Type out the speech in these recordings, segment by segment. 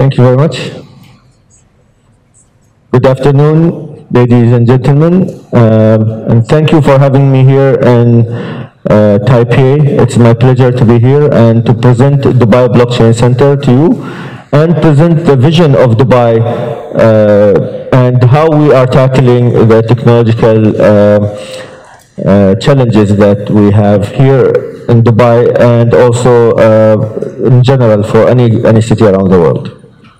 Thank you very much. Good afternoon, ladies and gentlemen, and thank you for having me here in Taipei. It's my pleasure to be here and to present Dubai Blockchain Center to you and present the vision of Dubai and how we are tackling the technological challenges that we have here in Dubai and also in general for any city around the world.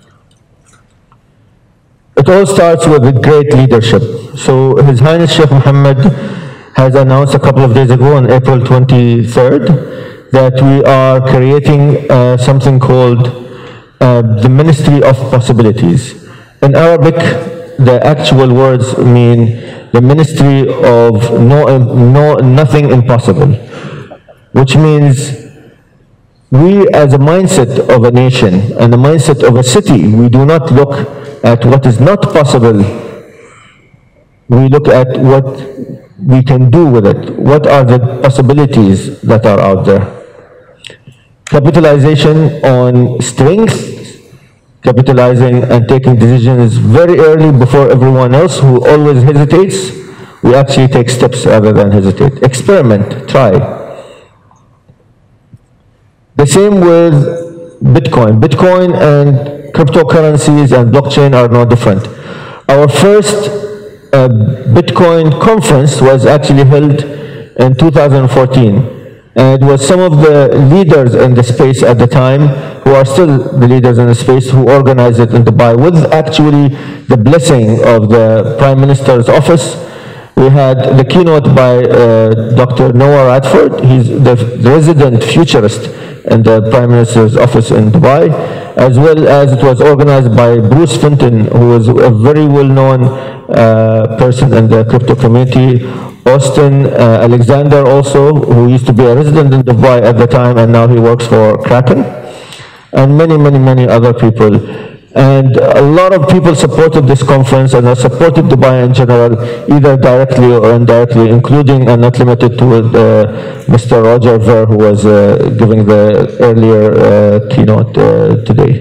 It all starts with great leadership. So His Highness Sheikh Mohammed has announced a couple of days ago on April 23rd that we are creating something called the Ministry of Possibilities. In Arabic, the actual words mean the Ministry of nothing impossible, which means we as a mindset of a nation and the mindset of a city, we do not look at what is not possible. We look at what we can do with it. What are the possibilities that are out there? Capitalization on strength, capitalizing and taking decisions very early before everyone else who always hesitates. We actually take steps rather than hesitate. Experiment, try. The same with Bitcoin. Bitcoin and cryptocurrencies and blockchain are no different. Our first Bitcoin conference was actually held in 2014. And it was some of the leaders in the space at the time, who are still the leaders in the space, who organized it in Dubai with actually the blessing of the Prime Minister's office. We had the keynote by Dr. Noah Radford. He's the resident futurist in the Prime Minister's office in Dubai, as well as it was organized by Bruce Fenton, who is a very well-known person in the crypto community. Austin Alexander also, who used to be a resident in Dubai at the time, and now he works for Kraken, and many other people. And a lot of people supported this conference and have supported Dubai in general, either directly or indirectly, including and not limited to Mr. Roger Ver, who was giving the earlier keynote today.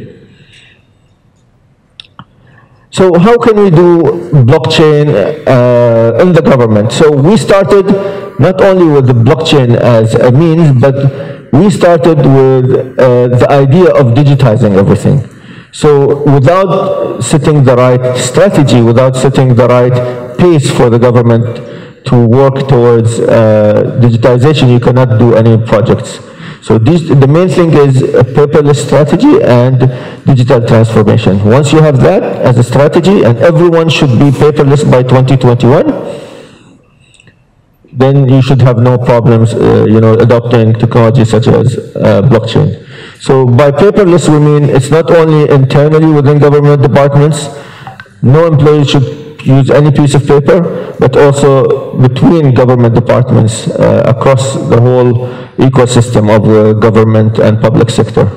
So how can we do blockchain in the government? So we started not only with the blockchain as a means, but we started with the idea of digitizing everything. So without setting the right strategy, without setting the right pace for the government to work towards digitization, you cannot do any projects. So the main thing is a paperless strategy and digital transformation. Once you have that as a strategy, and everyone should be paperless by 2021, then you should have no problems, adopting technology such as blockchain. So by paperless, we mean it's not only internally within government departments. No employee should use any piece of paper, but also between government departments across the whole ecosystem of the government and public sector.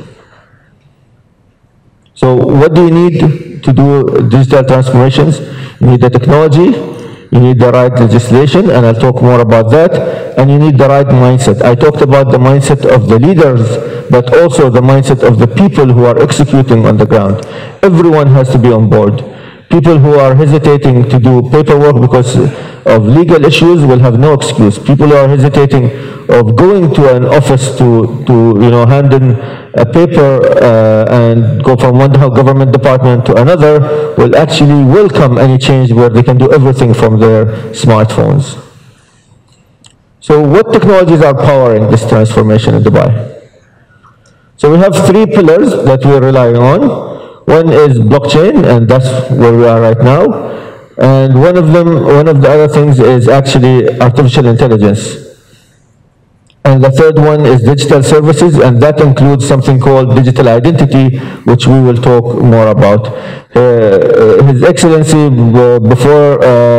So what do you need to do digital transformations? You need the technology, you need the right legislation, and I'll talk more about that, and you need the right mindset. I talked about the mindset of the leaders, but also the mindset of the people who are executing on the ground. Everyone has to be on board. People who are hesitating to do paperwork because of legal issues will have no excuse. People who are hesitating of going to an office to hand in a paper and go from one government department to another will actually welcome any change where they can do everything from their smartphones. So what technologies are powering this transformation in Dubai? So we have three pillars that we're relying on. One is blockchain, and that's where we are right now. And one of the other things is actually artificial intelligence. And the third one is digital services, and that includes something called digital identity, which we will talk more about. His Excellency, before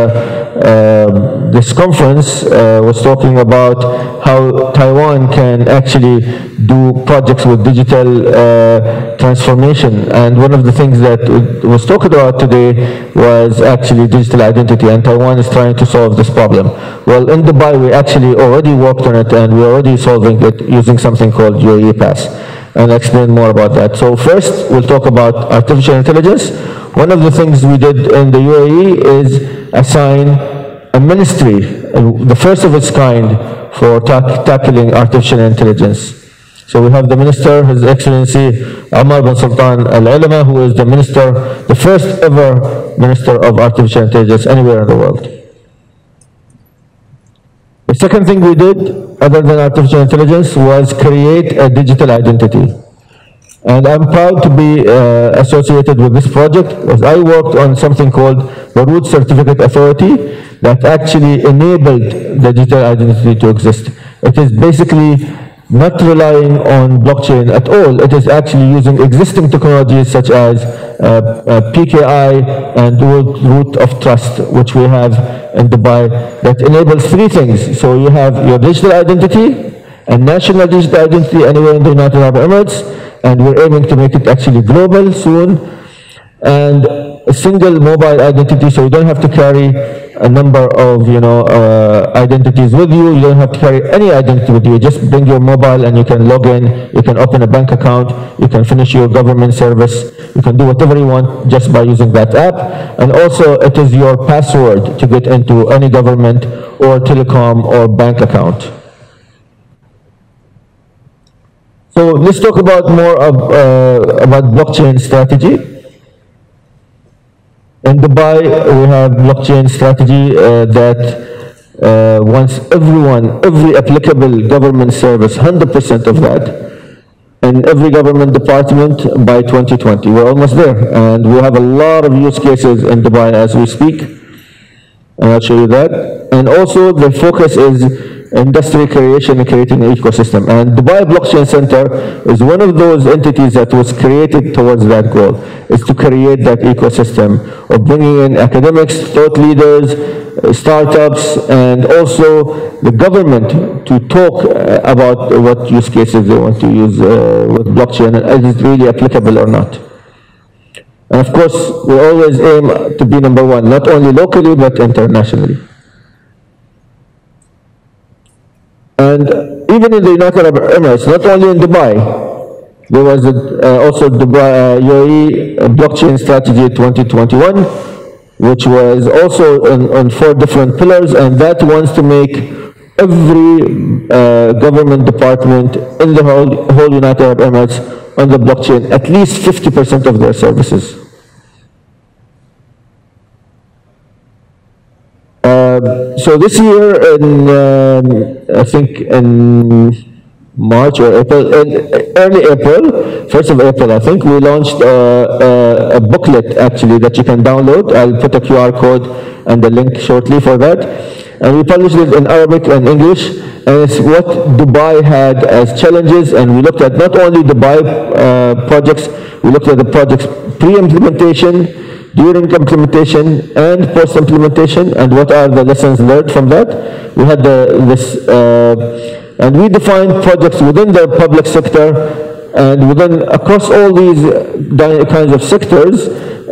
this conference, was talking about how Taiwan can actually do projects with digital transformation. And one of the things that was talked about today was actually digital identity, and Taiwan is trying to solve this problem. Well, in Dubai, we actually already worked on it, and we're already solving it using something called UAE Pass. and explain more about that. So first, we'll talk about artificial intelligence. One of the things we did in the UAE is assign a ministry, the first of its kind, for tackling artificial intelligence. So we have the minister, His Excellency Omar bin Sultan Al-Ulama, who is the minister, the first ever minister of artificial intelligence anywhere in the world. The second thing we did, other than artificial intelligence, was create a digital identity. And I'm proud to be associated with this project, because I worked on something called the Root Certificate Authority that actually enabled the digital identity to exist. It is basically not relying on blockchain at all. It is actually using existing technologies such as PKI and root of trust, which we have in Dubai, that enables three things. So you have your digital identity, a national digital identity anywhere in the United Arab Emirates, and we're aiming to make it actually global soon, and a single mobile identity, so you don't have to carry a number of identities with you. You don't have to carry any identity with you. Just bring your mobile and you can log in, you can open a bank account, you can finish your government service, you can do whatever you want just by using that app. And also it is your password to get into any government or telecom or bank account. So let's talk about more about blockchain strategy. In Dubai, we have blockchain strategy that wants every applicable government service, 100% of that, in every government department by 2020. We're almost there, and we have a lot of use cases in Dubai as we speak, and I'll show you that. And also, the focus is industry creation and creating an ecosystem. And Dubai Blockchain Center is one of those entities that was created towards that goal, is to create that ecosystem of bringing in academics, thought leaders, startups, and also the government to talk about what use cases they want to use with blockchain, and is it really applicable or not. And of course, we always aim to be number one, not only locally, but internationally. And even in the United Arab Emirates, not only in Dubai, there was also Dubai UAE Blockchain Strategy 2021, which was also on 4 different pillars, and that wants to make every government department in the whole United Arab Emirates on the blockchain, at least 50% of their services. So this year, I think in March or April, early April, 1st of April, I think, we launched a booklet actually that you can download. I'll put a QR code and the link shortly for that. And we published it in Arabic and English, and it's what Dubai had as challenges, and we looked at not only Dubai projects, we looked at the projects pre-implementation, during implementation, and post-implementation, and what are the lessons learned from that. We had and we defined projects within the public sector and across all these kinds of sectors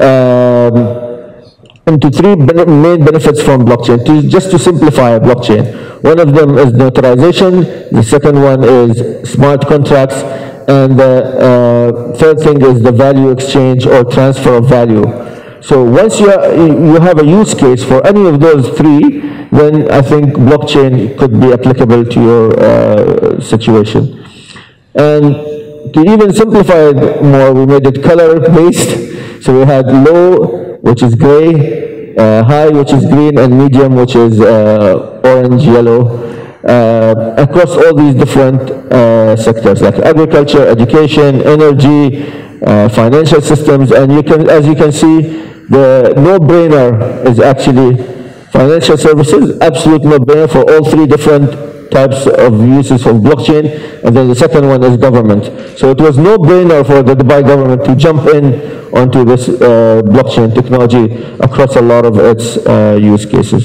into 3 main benefits from blockchain, just to simplify a blockchain. One of them is notarization, the second one is smart contracts, and the third thing is the value exchange or transfer of value. So once you have a use case for any of those 3, then I think blockchain could be applicable to your situation. And to even simplify it more, we made it color-based. So we had low, which is gray, high, which is green, and medium, which is orange, yellow, across all these different sectors, like agriculture, education, energy, financial systems. And as you can see, the no-brainer is actually financial services, absolute no-brainer for all 3 different types of uses of blockchain, and then the second one is government. So it was no-brainer for the Dubai government to jump in onto this blockchain technology across a lot of its use cases.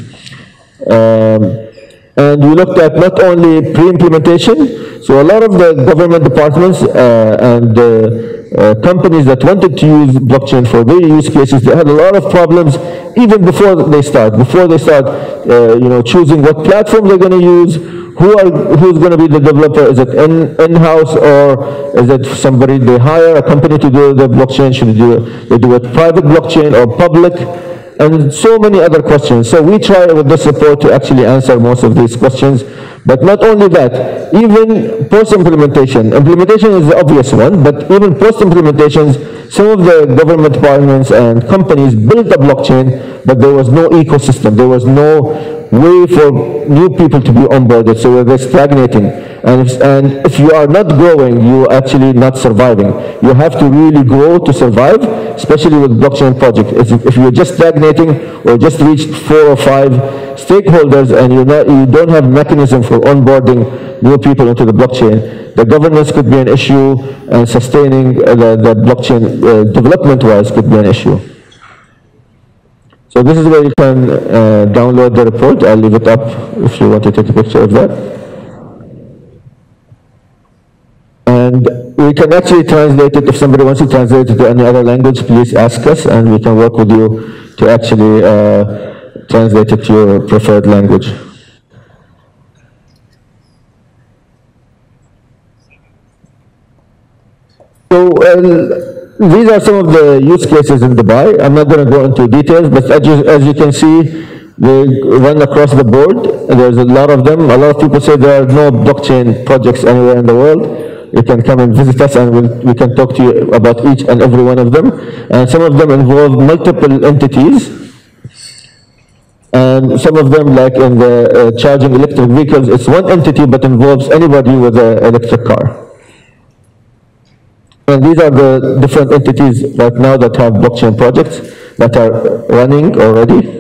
And we looked at not only pre-implementation, so a lot of the government departments and companies that wanted to use blockchain for their use cases, they had a lot of problems even before they start. Before they start, choosing what platform they're going to use, who's going to be the developer. Is it in-house or is it somebody they hire, a company to do the blockchain? Should they do it private blockchain or public? And so many other questions. So we try with the support to actually answer most of these questions. But not only that, even post-implementation. Implementation is the obvious one, but even post-implementations, some of the government departments and companies built a blockchain, but there was no ecosystem. There was no way for new people to be onboarded, so they're stagnating. And if you are not growing, you're actually not surviving. You have to really grow to survive, especially with blockchain project. If you're just stagnating or just reached 4 or 5 stakeholders and you don't have mechanism for onboarding new people into the blockchain, the governance could be an issue, and sustaining the blockchain development-wise could be an issue. So this is where you can download the report. I'll leave it up if you want to take a picture of that. And we can actually translate it. If somebody wants to translate it to any other language, please ask us, and we can work with you to actually translate it to your preferred language. So these are some of the use cases in Dubai. I'm not going to go into details, but as you can see, they run across the board. There's a lot of them. A lot of people say there are no blockchain projects anywhere in the world. You can come and visit us, and we can talk to you about each and every one of them. And some of them involve multiple entities. And some of them, like in the charging electric vehicles, it's one entity but involves anybody with an electric car. And these are the different entities right now that have blockchain projects that are running already.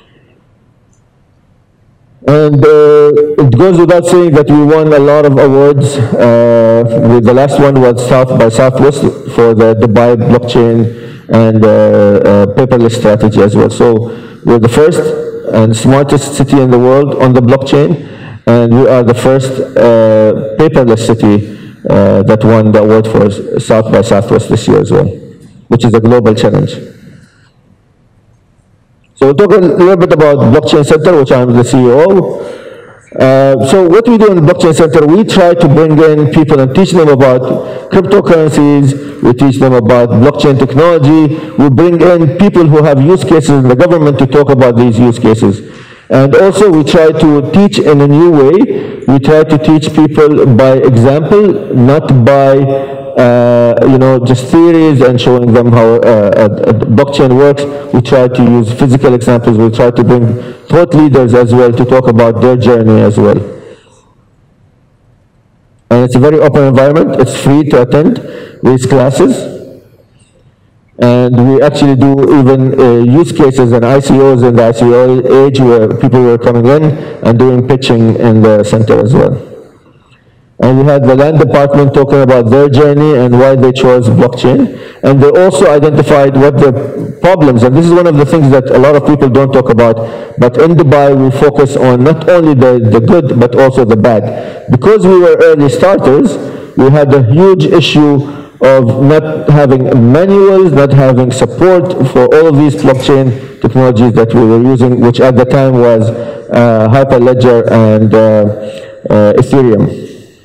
And it goes without saying that we won a lot of awards. The last one was South by Southwest for the Dubai blockchain and paperless strategy as well. So we're the first and smartest city in the world on the blockchain, and we are the first paperless city that won the award for South by Southwest this year as well, which is a global challenge. So we'll talk a little bit about Blockchain Center, which I'm the CEO. So what we do in the Blockchain Center, we try to bring in people and teach them about cryptocurrencies. We teach them about blockchain technology. We bring in people who have use cases in the government to talk about these use cases. And also we try to teach in a new way. We try to teach people by example, not by just theories and showing them how blockchain works. We try to use physical examples. We try to bring thought leaders as well to talk about their journey as well. And it's a very open environment. It's free to attend these classes. And we actually do even use cases and ICOs in the ICO age where people were coming in and doing pitching in the center as well. And we had the land department talking about their journey and why they chose blockchain. And they also identified what the problems, and this is one of the things that a lot of people don't talk about, but in Dubai we focus on not only the good, but also the bad. Because we were early starters, we had a huge issue of not having manuals, not having support for all of these blockchain technologies that we were using, which at the time was Hyperledger and Ethereum.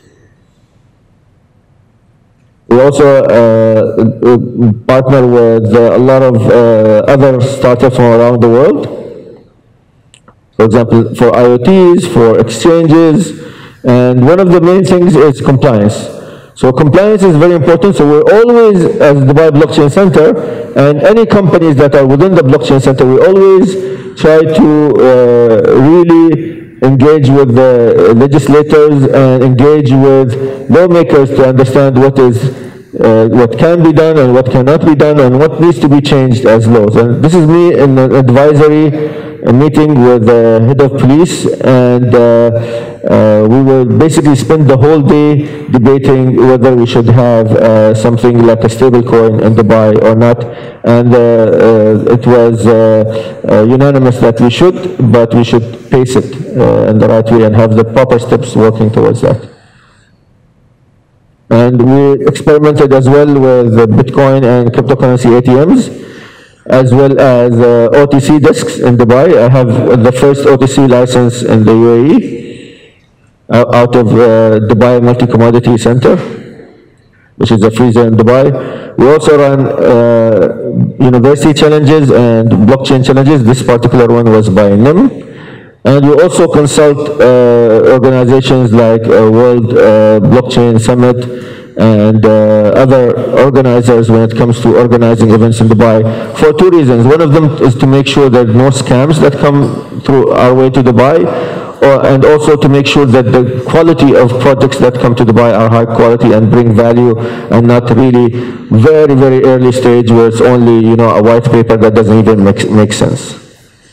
We also partner with a lot of other startups from around the world. For example, for IoTs, for exchanges, and one of the main things is compliance. So compliance is very important, so we're always, as the Dubai Blockchain Center, and any companies that are within the Blockchain Center, we always try to really engage with the legislators and engage with lawmakers to understand what can be done and what cannot be done and what needs to be changed as laws. And this is me in an advisory meeting with the head of police, and we will basically spend the whole day debating whether we should have something like a stable coin in Dubai or not. And it was unanimous that we should, but we should pace it in the right way and have the proper steps working towards that. And we experimented as well with Bitcoin and cryptocurrency ATMs, as well as OTC desks in Dubai. I have the first OTC license in the UAE out of Dubai Multi-Commodity Center, which is a freezer in Dubai. We also run university challenges and blockchain challenges. This particular one was by NIM. And we also consult organizations like World Blockchain Summit and other organizers when it comes to organizing events in Dubai for two reasons. One of them is to make sure there are no scams that come through our way to Dubai, and also to make sure that the quality of projects that come to Dubai are high quality and bring value, and not really very, very early stage where it's only a white paper that doesn't even make sense.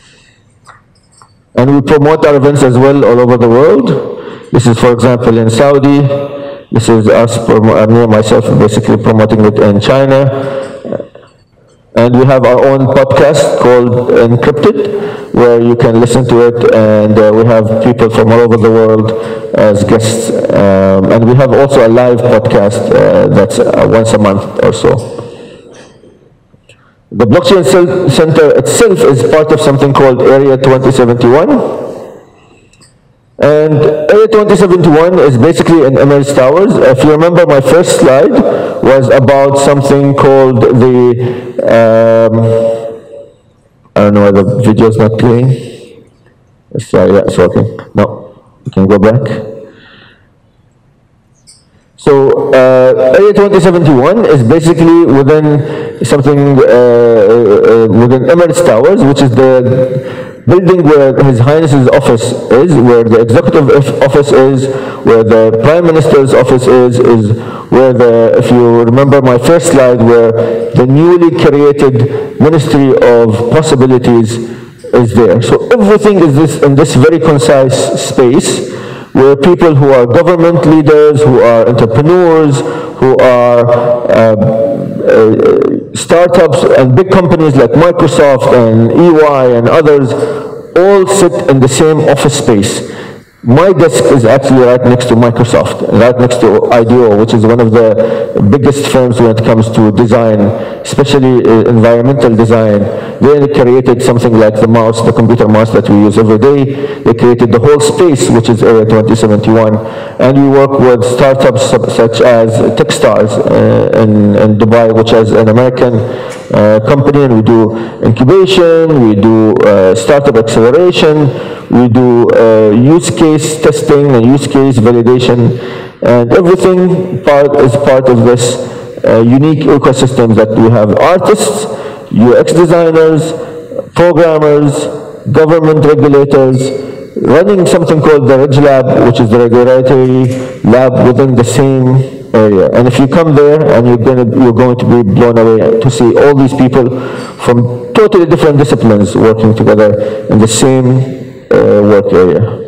And we promote our events as well all over the world. This is, for example, in Saudi. This is us, me and myself, basically promoting it in China. And we have our own podcast called Encrypted, where you can listen to it, and we have people from all over the world as guests. And we have also a live podcast that's once a month or so. The Blockchain Center itself is part of something called Area 2071. And Area 2071 is basically in Emirates Towers. If you remember, my first slide was about something called the, I don't know why the video is not playing. Sorry, yeah, it's working. No, you can go back. So Area 2071 is basically within something, within Emirates Towers, which is the building where His Highness's office is, where the executive office is, where the Prime Minister's office is where if you remember my first slide, where the newly created Ministry of Possibilities is there. So everything is in this very concise space, where people who are government leaders, who are entrepreneurs, who are startups and big companies like Microsoft and EY and others, all sit in the same office space. My desk is actually right next to Microsoft, right next to IDEO, which is one of the biggest firms when it comes to design, especially environmental design. They created something like the mouse, the computer mouse that we use every day. They created the whole space, which is Area 2071. And we work with startups such as Techstars in Dubai, which is an American company, and we do incubation, we do startup acceleration, we do use case testing and use case validation, and everything is part of this unique ecosystem that we have artists, UX designers, programmers, government regulators, running something called the Ridge Lab, which is the regulatory lab within the same area. And if you come there, and you're going to be blown away to see all these people from totally different disciplines working together in the same work area.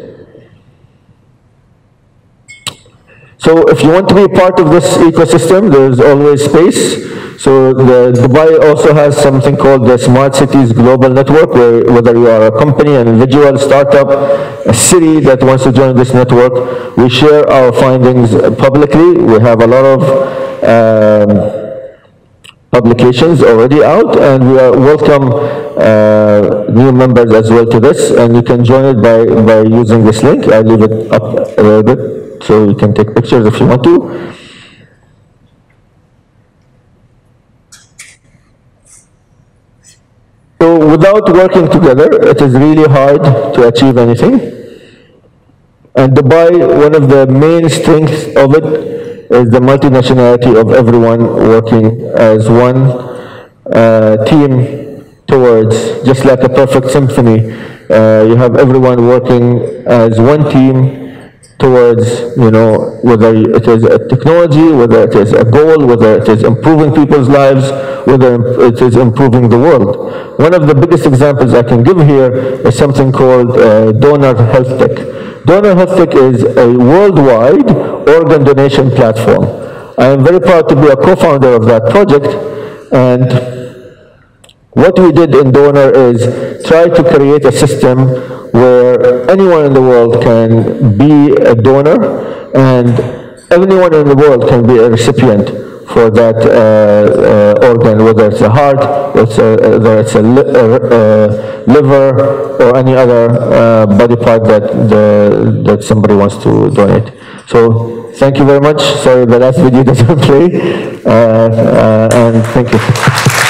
So if you want to be part of this ecosystem, there's always space. So Dubai also has something called the Smart Cities Global Network, where whether you are a company, an individual, startup, a city that wants to join this network, we share our findings publicly. We have a lot of publications already out, and we welcome new members as well to this, and you can join it by using this link. I'll leave it up a little bit so you can take pictures if you want to. So without working together, it is really hard to achieve anything. And Dubai, one of the main strengths of it is the multinationality of everyone working as one team towards, just like a perfect symphony. You have everyone working as one team towards, whether it is a technology, whether it is a goal, whether it is improving people's lives, whether it is improving the world. One of the biggest examples I can give here is something called Donor Health Tech. Donor Health Tech is a worldwide organ donation platform. I am very proud to be a co-founder of that project, and what we did in Donor is try to create a system where anyone in the world can be a donor, and anyone in the world can be a recipient for that organ, whether it's a heart, whether it's a liver, or any other body part that somebody wants to donate. So thank you very much. Sorry, the last video doesn't play, and thank you.